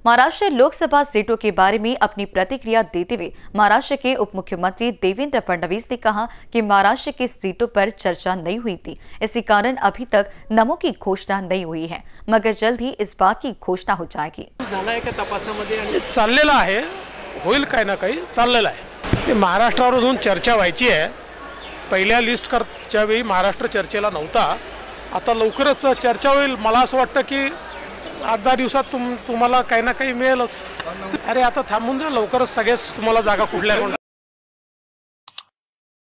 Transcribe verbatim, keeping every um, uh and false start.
महाराष्ट्र लोकसभा सीटों के बारे में अपनी प्रतिक्रिया देते हुए महाराष्ट्र के उप मुख्यमंत्री देवेंद्र फडणवीस ने कहा कि महाराष्ट्र की सीटों पर चर्चा नहीं हुई थी, इसी कारण अभी तक नामों की घोषणा नहीं हुई है, मगर जल्द ही इस बात की घोषणा हो जाएगी। चाललेला आहे, होईल काय ना काही चाललेला आहे। महाराष्ट्रावरून चर्चा व्हायची आहे। पहिल्या लिस्ट करच्या वेळी महाराष्ट्र चर्चेला नव्हता, आता लवकरच चर्चा होईल। मला असं वाटतं की आठ दहा दिवसात तुम तुम्हाला काही ना काही मिळेलच। अरे आता थांबून जा, लवकरच सगळेच तुम्हाला जागा कुठल्या